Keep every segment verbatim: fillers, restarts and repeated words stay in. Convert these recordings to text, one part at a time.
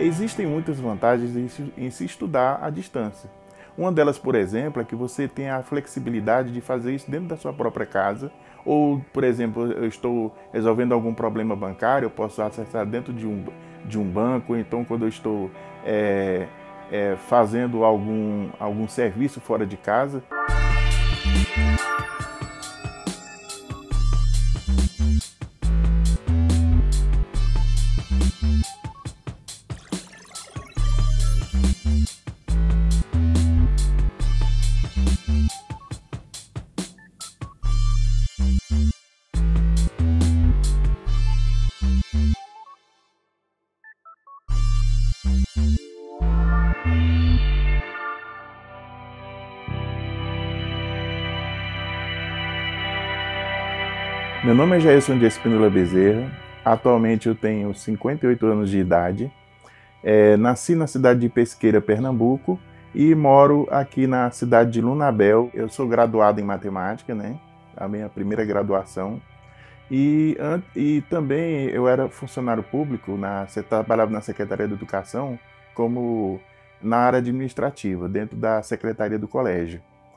Existem muitas vantagens em se, em se estudar à distância. Uma delas, por exemplo, é que você tem a flexibilidade de fazer isso dentro da sua própria casa, ou, por exemplo, eu estou resolvendo algum problema bancário, eu posso acessar dentro de um, de um banco, então quando eu estou é, é, fazendo algum, algum serviço fora de casa. Meu nome é Jailson de Espínola Bezerra, atualmente eu tenho cinquenta e oito anos de idade, é, nasci na cidade de Pesqueira, Pernambuco, e moro aqui na cidade de Lunabel. Eu sou graduado em matemática, né? A minha primeira graduação, e, e também eu era funcionário público, na, trabalhava na Secretaria de Educação como na área administrativa, dentro da Secretaria do Colégio.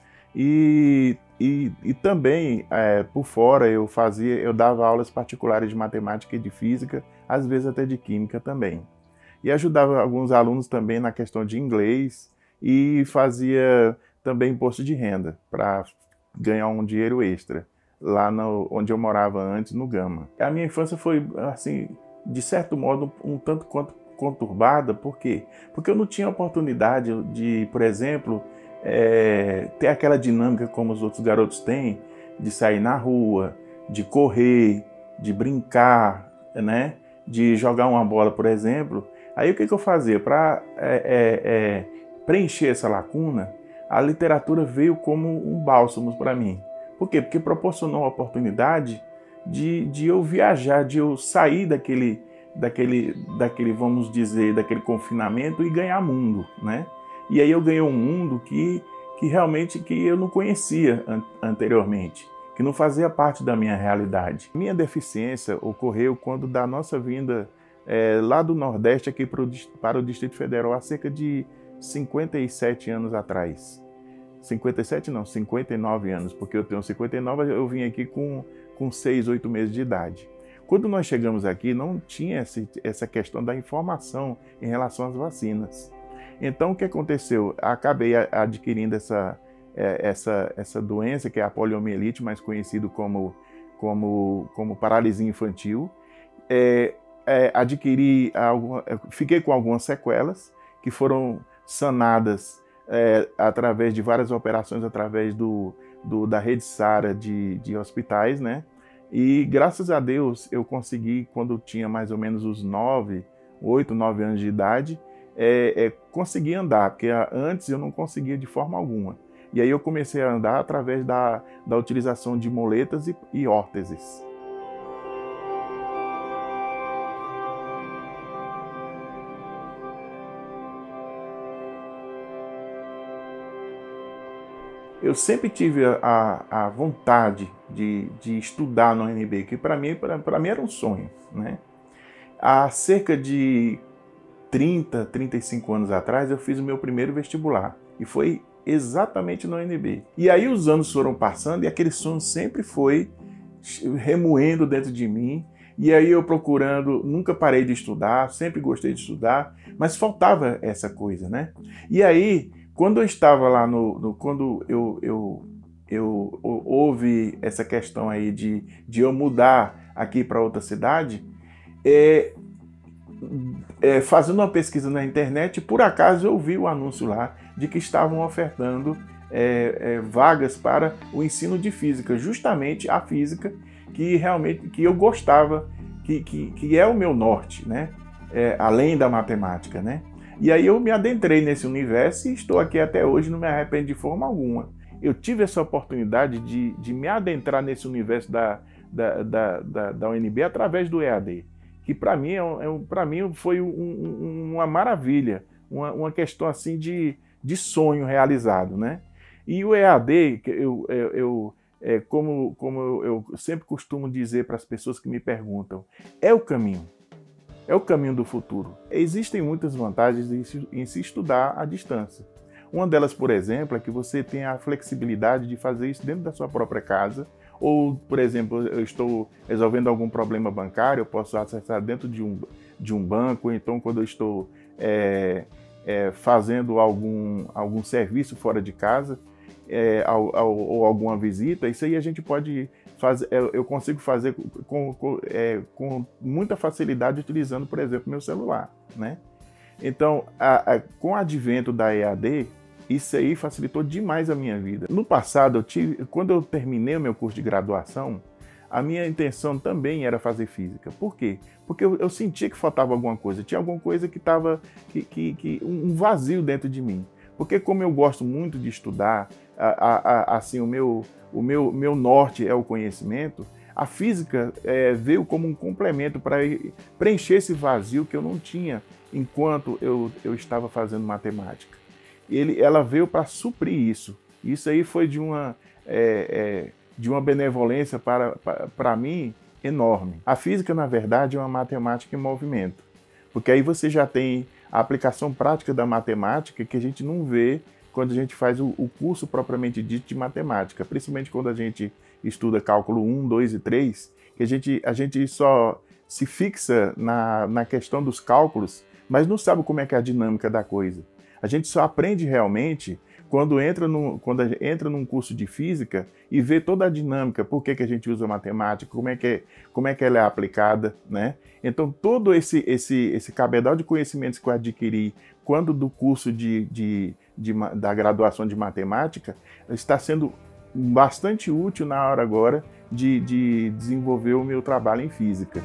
E, e, e também, é, por fora, eu fazia, eu dava aulas particulares de matemática e de física, às vezes até de química também. E ajudava alguns alunos também na questão de inglês e fazia também imposto de renda para ganhar um dinheiro extra, lá no, onde eu morava antes, no Gama. A minha infância foi, assim, de certo modo, um tanto quanto conturbada. Por quê? Porque eu não tinha oportunidade de, por exemplo, É, ter aquela dinâmica como os outros garotos têm, de sair na rua, de correr, de brincar, né? De jogar uma bola, por exemplo. Aí o que, que eu fazia? Para é, é, é, preencher essa lacuna, a literatura veio como um bálsamo para mim. Por quê? Porque proporcionou a oportunidade de, de eu viajar, de eu sair daquele, daquele, daquele, vamos dizer, daquele confinamento e ganhar mundo, né? E aí eu ganhei um mundo que, que realmente que eu não conhecia an anteriormente, que não fazia parte da minha realidade. Minha deficiência ocorreu quando da nossa vinda é, lá do Nordeste aqui para o, para o Distrito Federal há cerca de cinquenta e sete anos atrás. cinquenta e sete não, cinquenta e nove anos, porque eu tenho cinquenta e nove, eu vim aqui com, com seis, oito meses de idade. Quando nós chegamos aqui, não tinha esse, essa questão da informação em relação às vacinas. Então, o que aconteceu? Acabei adquirindo essa, essa, essa doença, que é a poliomielite, mais conhecido como, como, como paralisia infantil. É, é, adquiri, alguma, fiquei com algumas sequelas, que foram sanadas é, através de várias operações, através do, do, da rede SARA de, de hospitais, né? E, graças a Deus, eu consegui, quando tinha mais ou menos os nove, oito, nove anos de idade, É, é, conseguir andar, porque antes eu não conseguia de forma alguma. E aí eu comecei a andar através da, da utilização de moletas e, e órteses. Eu sempre tive a, a vontade de, de estudar no U N B, que para mim, para mim era um sonho, né? Há cerca de trinta, trinta e cinco anos atrás, eu fiz o meu primeiro vestibular. E foi exatamente no U N B. E aí os anos foram passando e aquele sonho sempre foi remoendo dentro de mim. E aí eu procurando, nunca parei de estudar, sempre gostei de estudar, mas faltava essa coisa, né? E aí, quando eu estava lá no... no quando eu, eu, eu, eu houve essa questão aí de, de eu mudar aqui para outra cidade, é, É, fazendo uma pesquisa na internet, por acaso eu vi o anúncio lá de que estavam ofertando é, é, vagas para o ensino de física, justamente a física que realmente que eu gostava, que, que, que é o meu norte, né? É, além da matemática, né? E aí eu me adentrei nesse universo e estou aqui até hoje, não me arrependo de forma alguma. Eu tive essa oportunidade de, de me adentrar nesse universo da, da, da, da, da U N B através do E A D. Que para mim, é um, para mim foi um, um, uma maravilha, uma, uma questão assim de, de sonho realizado, né? E o E A D, eu, eu, eu, é, como, como eu, eu sempre costumo dizer para as pessoas que me perguntam, é o caminho. é o caminho do futuro. Existem muitas vantagens em se estudar à distância. Uma delas, por exemplo, é que você tem a flexibilidade de fazer isso dentro da sua própria casa, ou, por exemplo, eu estou resolvendo algum problema bancário, eu posso acessar dentro de um, de um banco, então quando eu estou é, é, fazendo algum, algum serviço fora de casa, é, ao, ao, ou alguma visita, isso aí a gente pode fazer, eu consigo fazer com, com, é, com muita facilidade utilizando, por exemplo, meu celular, né? Então, a, a, com o advento da E A D, isso aí facilitou demais a minha vida. No passado, eu tive, quando eu terminei o meu curso de graduação, a minha intenção também era fazer física. Por quê? Porque eu, eu sentia que faltava alguma coisa, tinha alguma coisa que estava, que, que, que, um vazio dentro de mim. Porque como eu gosto muito de estudar, a, a, a, assim, o, meu, o meu, meu norte é o conhecimento, a física é, veio como um complemento para preencher esse vazio que eu não tinha enquanto eu, eu estava fazendo matemática. Ele, ela veio para suprir isso. Isso aí foi de uma, é, é, de uma benevolência para, para, para mim enorme. A física, na verdade, é uma matemática em movimento, porque aí você já tem a aplicação prática da matemática que a gente não vê quando a gente faz o, o curso propriamente dito de matemática, principalmente quando a gente estuda cálculo um, dois e três, que a gente, a gente só se fixa na, na questão dos cálculos, mas não sabe como é que é a dinâmica da coisa. A gente só aprende realmente quando entra, no, quando entra num curso de física e vê toda a dinâmica, por que, que a gente usa matemática, como é que, é, como é que ela é aplicada, né? Então, todo esse, esse, esse cabedal de conhecimentos que eu adquiri quando do curso de, de, de, da graduação de matemática está sendo bastante útil na hora agora de, de desenvolver o meu trabalho em física.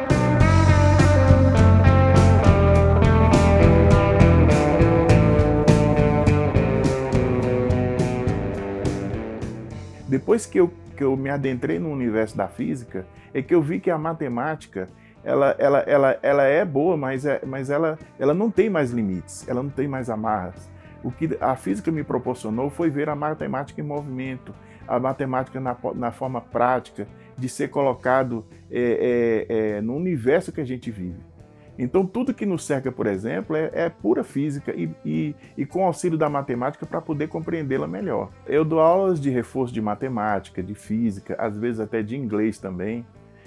Depois que eu, que eu me adentrei no universo da física, é que eu vi que a matemática, ela, ela, ela, ela é boa, mas, é, mas ela, ela não tem mais limites, ela não tem mais amarras. O que a física me proporcionou foi ver a matemática em movimento, a matemática na, na forma prática, de ser colocado é, é, é, no universo que a gente vive. Então, tudo que nos cerca, por exemplo, é, é pura física e, e, e com auxílio da matemática para poder compreendê-la melhor. Eu dou aulas de reforço de matemática, de física, às vezes até de inglês também.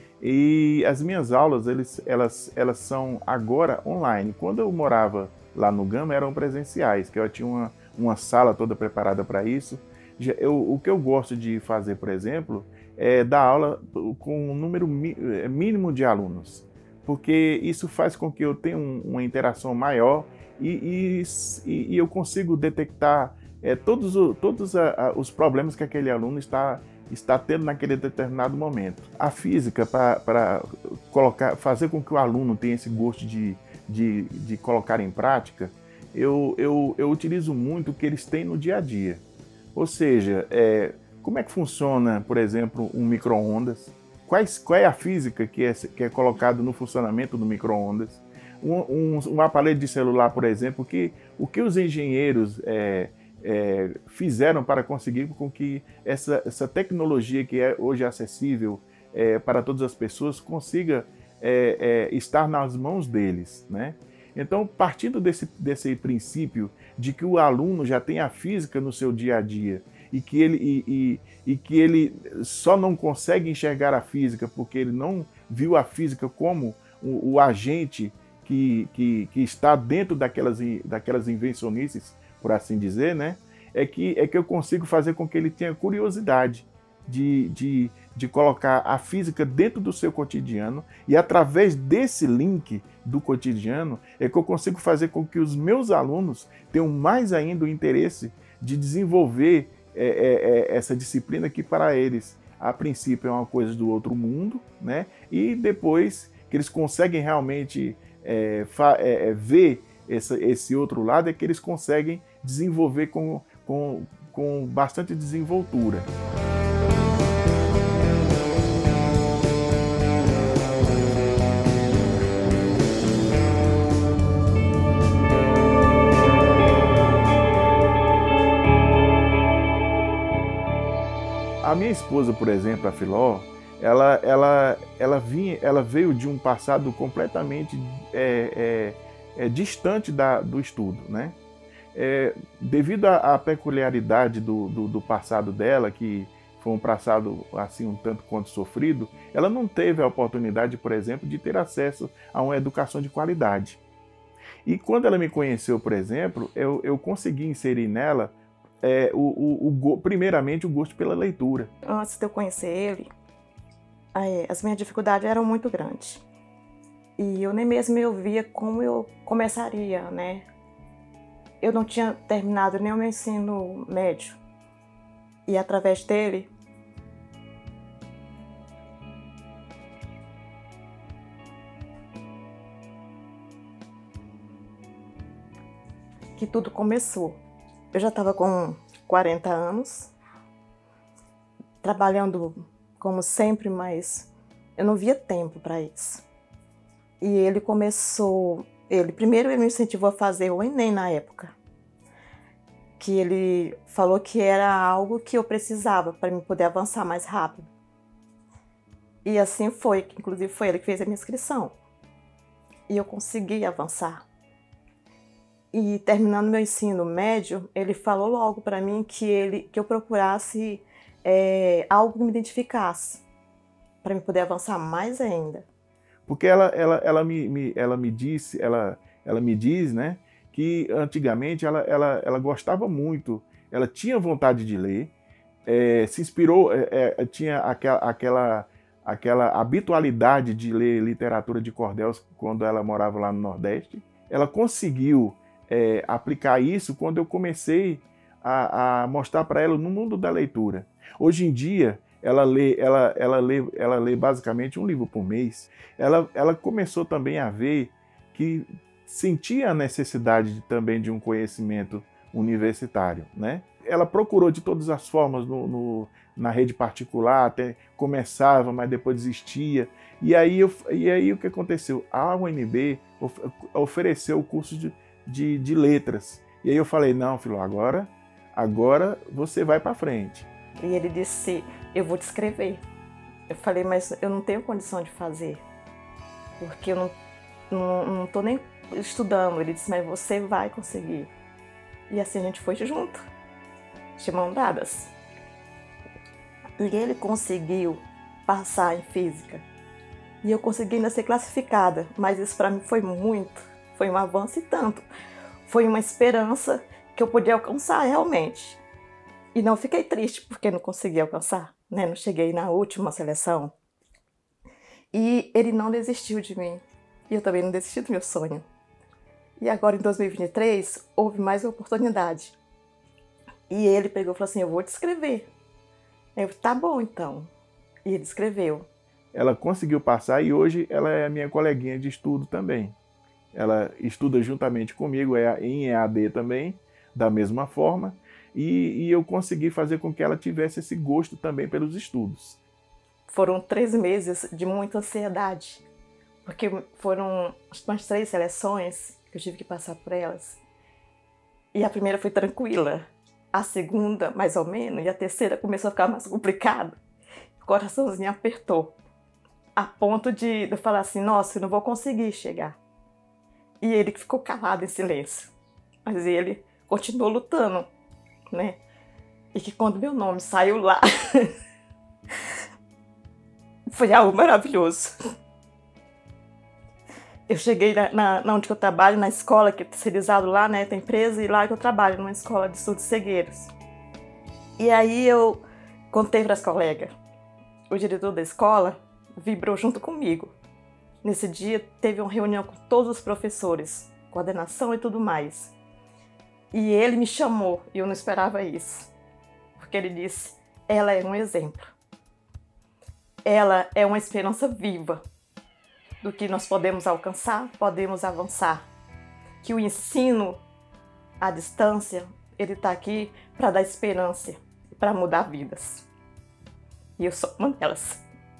E as minhas aulas, eles, elas, elas são agora online. Quando eu morava lá no Gama, eram presenciais, que eu tinha uma, uma sala toda preparada para isso. Eu, o que eu gosto de fazer, por exemplo, é dar aula com um número mínimo de alunos, porque isso faz com que eu tenha um, uma interação maior e, e, e eu consigo detectar é, todos, todos a, a, os problemas que aquele aluno está, está tendo naquele determinado momento. A física, para colocar, fazer com que o aluno tenha esse gosto de, de, de colocar em prática, eu, eu, eu utilizo muito o que eles têm no dia a dia. Ou seja, é, como é que funciona, por exemplo, um micro-ondas? Quais, qual é a física que é, que é colocada no funcionamento do micro-ondas? Um, um, um aparelho de celular, por exemplo, que, o que os engenheiros é, é, fizeram para conseguir com que essa, essa tecnologia que é hoje acessível é, para todas as pessoas consiga é, é, estar nas mãos deles, né? Então, partindo desse, desse princípio de que o aluno já tem a física no seu dia a dia e que ele, e, e, e que ele só não consegue enxergar a física porque ele não viu a física como o, o agente que, que, que está dentro daquelas, daquelas invencionices, por assim dizer, né? É que, é que eu consigo fazer com que ele tenha curiosidade de, de, de colocar a física dentro do seu cotidiano, e através desse link do cotidiano é que eu consigo fazer com que os meus alunos tenham mais ainda o interesse de desenvolver é, é, é, essa disciplina que para eles, a princípio, é uma coisa do outro mundo, né? E depois que eles conseguem realmente é, é, ver esse, esse outro lado, é que eles conseguem desenvolver com, com, com bastante desenvoltura. A minha esposa, por exemplo, a Filó, ela, ela, ela, vinha, ela veio de um passado completamente é, é, é, distante da, do estudo, né? É, devido à, à peculiaridade do, do, do passado dela, que foi um passado assim um tanto quanto sofrido, ela não teve a oportunidade, por exemplo, de ter acesso a uma educação de qualidade. E quando ela me conheceu, por exemplo, eu, eu consegui inserir nela, é, o, o, o, primeiramente, o gosto pela leitura. Antes de eu conhecer ele, as minhas dificuldades eram muito grandes. E eu nem mesmo eu via como eu começaria, né? Eu não tinha terminado nem o meu ensino médio. E através dele, que tudo começou. Eu já estava com quarenta anos, trabalhando como sempre, mas eu não via tempo para isso. E ele começou, ele primeiro ele me incentivou a fazer o Enem na época, que ele falou que era algo que eu precisava para me poder avançar mais rápido. E assim foi, inclusive foi ele que fez a minha inscrição. E eu consegui avançar. E terminando meu ensino médio, ele falou logo para mim que, ele, que eu procurasse é, algo que me identificasse, para me poder avançar mais ainda. Porque ela, ela, ela, me, me, ela me disse, ela, ela me diz, né, que antigamente ela, ela, ela gostava muito, ela tinha vontade de ler, é, se inspirou, é, é, tinha aquela, aquela, aquela habitualidade de ler literatura de cordéis quando ela morava lá no Nordeste. Ela conseguiu é, aplicar isso quando eu comecei a, a mostrar para ela no mundo da leitura. Hoje em dia, ela lê, ela, ela lê, ela lê basicamente um livro por mês. Ela, ela começou também a ver que sentia a necessidade de, também de um conhecimento universitário, né? Ela procurou de todas as formas no, no, na rede particular, até começava, mas depois desistia. E aí, eu, e aí o que aconteceu? A U N B of, ofereceu o curso de, de, de letras. E aí eu falei, não, filho, agora, agora você vai para frente. E ele disse, eu vou te escrever. Eu falei, mas eu não tenho condição de fazer, porque eu não, não, não tô nem estudando. Ele disse, mas você vai conseguir. E assim a gente foi junto, de mãos dadas. E ele conseguiu passar em física. E eu consegui ainda ser classificada, mas isso para mim foi muito, foi um avanço e tanto. Foi uma esperança que eu podia alcançar realmente. E não fiquei triste porque não consegui alcançar, né? Não cheguei na última seleção. E ele não desistiu de mim. E eu também não desisti do meu sonho. E agora, em dois mil e vinte e três, houve mais uma oportunidade. E ele pegou e falou assim, eu vou te escrever. Eu falei, tá bom, então. E ele escreveu. Ela conseguiu passar e hoje ela é a minha coleguinha de estudo também. Ela estuda juntamente comigo em E A D também, da mesma forma. E, e eu consegui fazer com que ela tivesse esse gosto também pelos estudos. Foram três meses de muita ansiedade, porque foram umas três seleções que eu tive que passar por elas. E a primeira foi tranquila, a segunda mais ou menos, e a terceira começou a ficar mais complicada. O coraçãozinho apertou, a ponto de eu falar assim, nossa, eu não vou conseguir chegar. E ele que ficou calado em silêncio, mas ele continuou lutando, né? E que quando meu nome saiu lá, foi algo maravilhoso. Eu cheguei na, na, na onde eu trabalho, na escola, que é terceirizado lá, né? Tem empresa, e lá que eu trabalho, numa escola de estudos cegueiros. E aí eu contei para as colegas. O diretor da escola vibrou junto comigo. Nesse dia teve uma reunião com todos os professores, coordenação e tudo mais. E ele me chamou, e eu não esperava isso. Porque ele disse, ela é um exemplo. Ela é uma esperança viva do que nós podemos alcançar, podemos avançar. Que o ensino à distância, ele está aqui para dar esperança, para mudar vidas. E eu sou uma delas.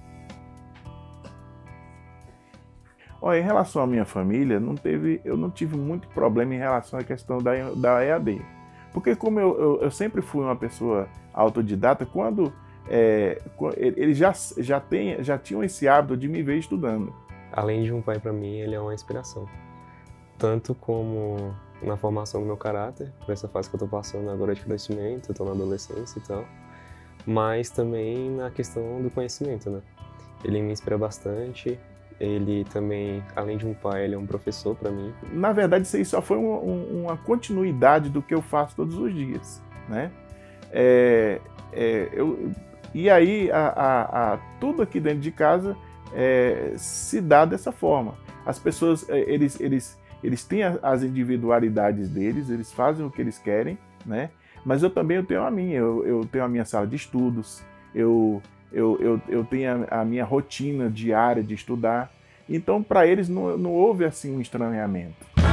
Olha, em relação à minha família, não teve, eu não tive muito problema em relação à questão da, da E A D. Porque como eu, eu, eu sempre fui uma pessoa autodidata, quando é, eles já, já, tem, já tinham esse hábito de me ver estudando. Além de um pai, para mim, ele é uma inspiração. Tanto como na formação do meu caráter, por essa fase que eu estou passando agora de crescimento, eu estou na adolescência e tal, mas também na questão do conhecimento, né? Ele me inspira bastante, ele também, além de um pai, ele é um professor para mim. Na verdade, isso aí só foi um, um, uma continuidade do que eu faço todos os dias, né? É, é, eu, e aí, a, a, a, tudo aqui dentro de casa é, se dá dessa forma. As pessoas, eles, eles, eles têm as individualidades deles, eles fazem o que eles querem, né? Mas eu também eu tenho a minha, eu, eu tenho a minha sala de estudos, eu, eu, eu, eu tenho a, a minha rotina diária de estudar. Então, para eles, não, não houve assim um estranhamento.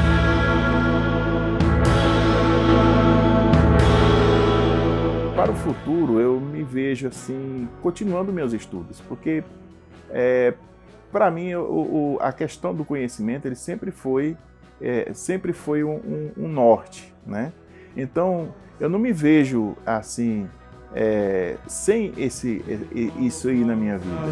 Para o futuro, eu me vejo assim, continuando meus estudos, porque é, para mim o, o, a questão do conhecimento ele sempre foi, é, sempre foi um, um, um norte, né? Então, eu não me vejo assim, é, sem esse, isso aí na minha vida.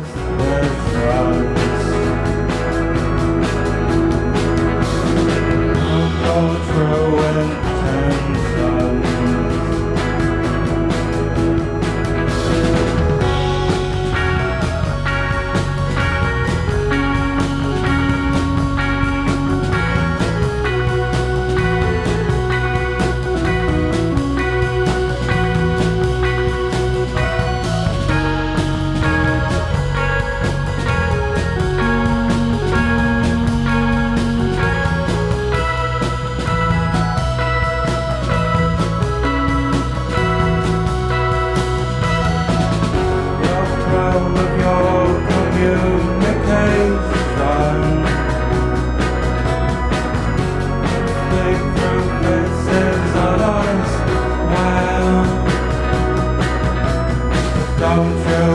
Don't you